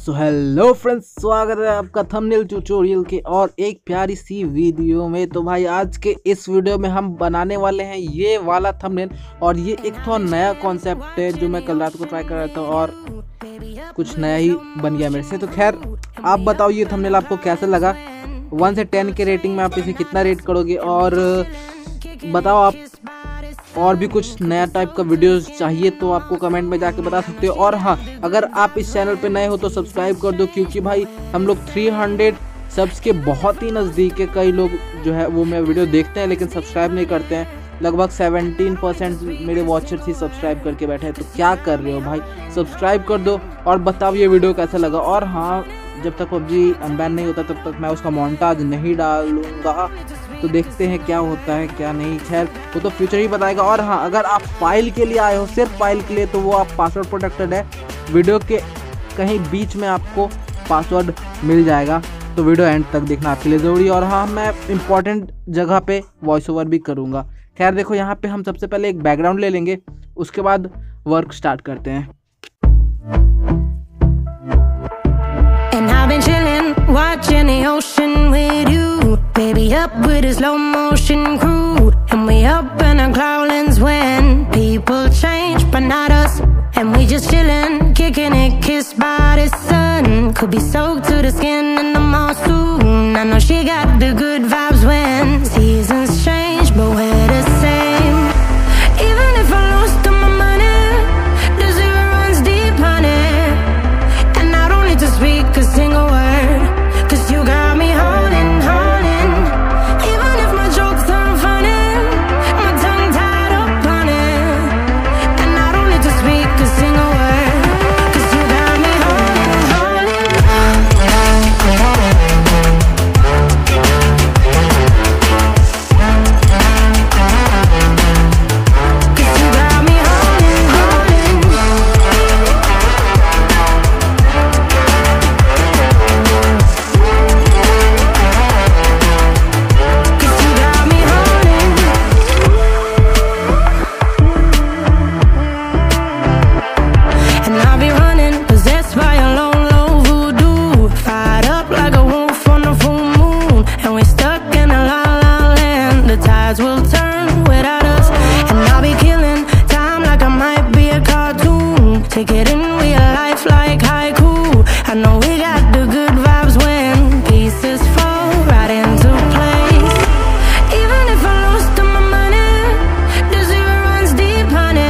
So hello friends, स्वागत है आपका थंबनेल ट्यूटोरियल के और एक प्यारी सी वीडियो में। तो भाई आज के इस वीडियो में हम बनाने वाले हैं ये वाला थंबनेल और ये एक थोड़ा नया कॉन्सेप्ट है जो मैं कल रात को ट्राई कर रहा था और कुछ नया ही बन गया मेरे से। तो खैर आप बताओ ये थंबनेल आपको कैसा लगा, 1 से 10 के रेटिंग में आप इसे कितना रेट करोगे और बताओ आप और भी कुछ नया टाइप का वीडियोस चाहिए तो आपको कमेंट में जाके बता सकते हो। और हाँ, अगर आप इस चैनल पे नए हो तो सब्सक्राइब कर दो क्योंकि भाई हम लोग 300 सब्स के बहुत ही नज़दीक है। कई लोग जो है वो मेरा वीडियो देखते हैं लेकिन सब्सक्राइब नहीं करते हैं। लगभग 17% मेरे वॉचर्स ही सब्सक्राइब करके बैठे हैं। तो क्या कर रहे हो भाई, सब्सक्राइब कर दो और बताओ ये वीडियो कैसा लगा। और हाँ, जब तक PUBG अनबैन नहीं होता तब तक मैं उसका मोन्टाज नहीं डालूंगा, तो देखते हैं क्या होता है क्या नहीं। खैर वो तो फ्यूचर ही बताएगा। और हाँ, अगर आप फाइल के लिए आए हो, सिर्फ फाइल के लिए, तो वो आप पासवर्ड प्रोटेक्टेड है। वीडियो के कहीं बीच में आपको पासवर्ड मिल जाएगा, तो वीडियो एंड तक देखना आपके लिए ज़रूरी है। और हाँ, मैं इम्पॉर्टेंट जगह पे वॉइस ओवर भी करूँगा। खैर देखो, यहाँ पे हम सबसे पहले एक बैकग्राउंड ले लेंगे, उसके बाद वर्क स्टार्ट करते हैं। Watching the ocean with you, baby, up with a slow motion crew, and we up in our clouds when people change, but not us, and we just chillin', kicking it, kissed by the sun, could be soaked to the skin in the monsoon. I know she got the good vibes when seasons change, but we're the same. Even if I lost all my money, the zero runs deep, honey, and I don't need to speak a single word. You got me holding, holding. Even if my jokes aren't funny, my tongue tied up on it, and I don't need to speak a single word. 'Cause you got me holding, holding. 'Cause you got me holding, holding. Will turn without us, and I'll be killing time like I might be a cartoon. Take it in real life like haiku. I know we got the good vibes when pieces fall right into place. Even if I lost all my money, the zero runs deep, honey,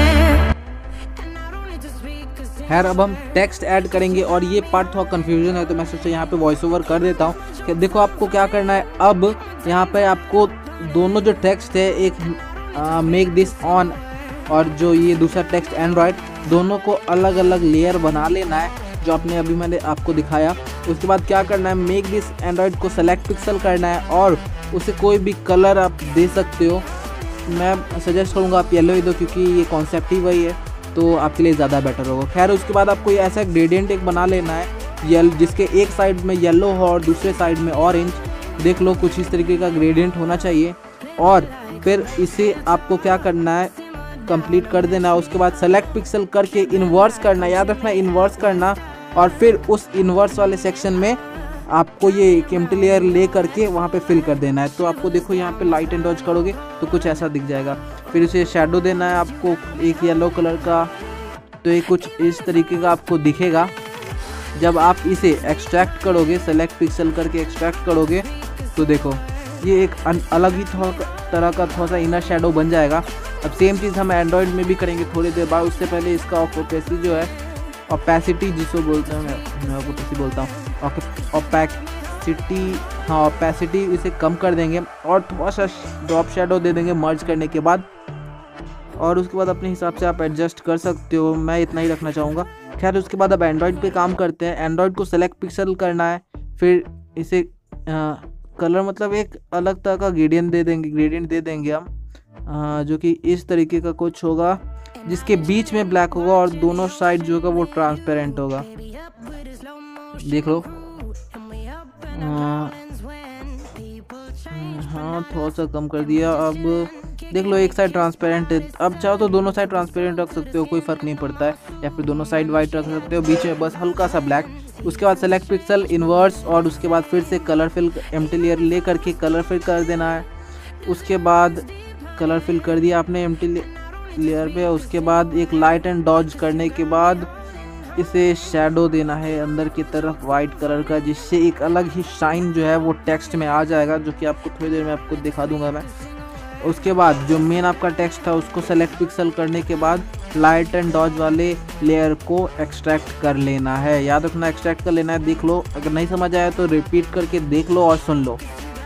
and I don't need to speak. खैर अब हम text add करेंगे और ये part थोड़ा confusion है तो मैं सोचा यहाँ पे वॉइस ओवर कर देता हूँ कि देखो आपको क्या करना है। अब यहाँ पे आपको दोनों जो टेक्स्ट है, एक मेक दिस ऑन और जो ये दूसरा टेक्स्ट एंड्रॉयड, दोनों को अलग अलग लेयर बना लेना है जो आपने अभी मैंने आपको दिखाया। उसके बाद क्या करना है, मेक दिस एंड्रॉयड को सेलेक्ट पिक्सल करना है और उसे कोई भी कलर आप दे सकते हो। मैं सजेस्ट करूँगा आप येलो ही दो क्योंकि ये कॉन्सेप्ट ही वही है, तो आपके लिए ज़्यादा बेटर होगा। खैर उसके बाद आपको ये ऐसा ग्रेडियंट एक बना लेना है जिसके एक साइड में येलो हो और दूसरे साइड में ऑरेंज। देख लो कुछ इस तरीके का ग्रेडियंट होना चाहिए और फिर इसे आपको क्या करना है, कंप्लीट कर देना है। उसके बाद सेलेक्ट पिक्सल करके इन्वर्स करना, याद रखना इन्वर्स करना, और फिर उस इन्वर्स वाले सेक्शन में आपको ये एम्प्टी लेयर ले करके वहाँ पे फिल कर देना है। तो आपको देखो यहाँ पे लाइट एंड डॉज करोगे तो कुछ ऐसा दिख जाएगा। फिर उसे शेडो देना है आपको एक येलो कलर का, तो ये कुछ इस तरीके का आपको दिखेगा। जब आप इसे एक्सट्रैक्ट करोगे, सेलेक्ट पिक्सल करके एक्सट्रैक्ट करोगे तो देखो ये एक अलग ही तरह का थोड़ा सा इनर शेडो बन जाएगा। अब सेम चीज़ हम एंड्रॉयड में भी करेंगे थोड़ी देर बाद। उससे पहले इसका ऑपेसिटी जो है, ऑपेसिटी जिसको बोलते हैं, मैं ऑपेसिटी बोलता हूँ, ऑपेसिटी, हाँ ऑपेसिटी, इसे कम कर देंगे और थोड़ा सा ड्रॉप शेडो दे देंगे मर्ज करने के बाद। और उसके बाद अपने हिसाब से आप एडजस्ट कर सकते हो, मैं इतना ही रखना चाहूँगा। खैर उसके बाद अब एंड्रॉयड पे काम करते हैं। एंड्रॉयड को सेलेक्ट पिक्सल करना है, फिर इसे कलर मतलब एक अलग तरह का ग्रेडियंट दे देंगे हम, जो कि इस तरीके का कुछ होगा जिसके बीच में ब्लैक होगा और दोनों साइड जो होगा वो ट्रांसपेरेंट होगा। देख लो, हाँ थोड़ा सा कम कर दिया। अब देख लो एक साइड ट्रांसपेरेंट है, अब चाहो तो दोनों साइड ट्रांसपेरेंट रख सकते हो, कोई फ़र्क नहीं पड़ता है, या फिर दोनों साइड वाइट रख सकते हो, बीच में बस हल्का सा ब्लैक। उसके बाद सेलेक्ट पिक्सल इन्वर्स और उसके बाद फिर से कलर फिल एम्प्टी लेयर ले करके कलर फिल कर देना है। उसके बाद कलर फिल कर दिया आपने एम्प्टी लेयर पे। उसके बाद एक लाइट एंड डॉज करने के बाद इसे शैडो देना है अंदर की तरफ वाइट कलर का, जिससे एक अलग ही शाइन जो है वो टेक्स्ट में आ जाएगा, जो कि आपको थोड़ी देर में आपको दिखा दूंगा मैं। उसके बाद जो मेन आपका टेक्स्ट था उसको सेलेक्ट पिक्सल करने के बाद लाइट एंड डॉज वाले लेयर को एक्सट्रैक्ट कर लेना है। याद रखना एक्सट्रैक्ट कर लेना है। देख लो, अगर नहीं समझ आया तो रिपीट करके देख लो और सुन लो।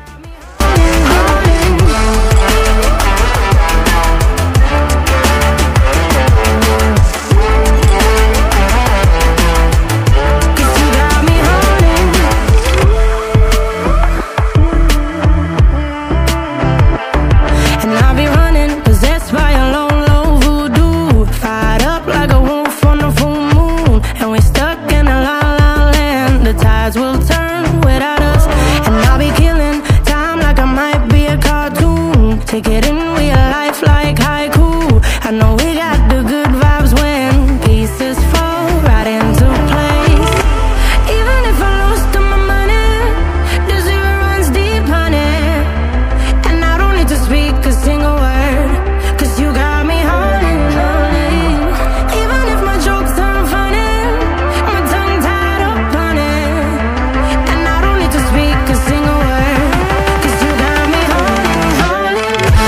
Take it in real life like haiku. I know we got the good vibes when pieces fall right into place. Even if I lost all my money, the zero runs deep, honey. And I don't need to speak a single word, 'cause you got me holding, holding. Even if my jokes aren't funny, my tongue tied up on it. And I don't need to speak a single word, 'cause you got me holding, holding.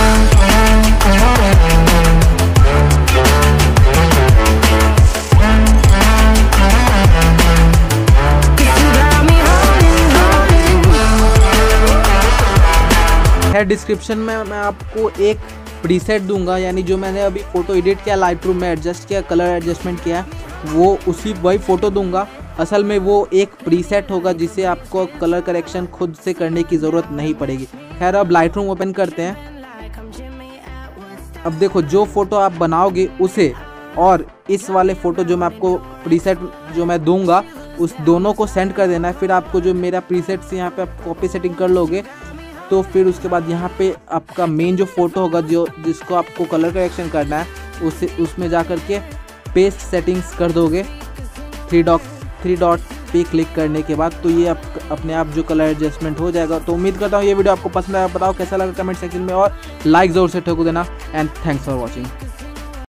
Description में मैं आपको एक preset दूंगा, यानी जो मैंने अभी photo edit किया लाइटरूम में एडजस्ट किया, कलर एडजस्टमेंट किया, वो उसी वही फ़ोटो दूंगा। असल में वो एक प्रीसेट होगा जिसे आपको कलर करेक्शन खुद से करने की ज़रूरत नहीं पड़ेगी। खैर अब लाइटरूम ओपन करते हैं। अब देखो, जो फ़ोटो आप बनाओगे उसे और इस वाले फ़ोटो जो मैं आपको प्रीसेट जो मैं दूंगा उस दोनों को सेंड कर देना है। फिर आपको जो मेरा प्रीसेट से यहाँ पे आप कॉपी सेटिंग कर लोगे तो फिर उसके बाद यहाँ पे आपका मेन जो फ़ोटो होगा जिसको आपको कलर करेक्शन करना है उसमें जा कर के पेस्ट सेटिंग्स कर दोगे 3 डॉट पे क्लिक करने के बाद, तो ये अपने आप जो कलर एडजस्टमेंट हो जाएगा। तो उम्मीद करता हूँ ये वीडियो आपको पसंद आया। बताओ कैसा लगा कमेंट सेक्शन में और लाइक ज़रूर से ठोक देना। And thanks for watching.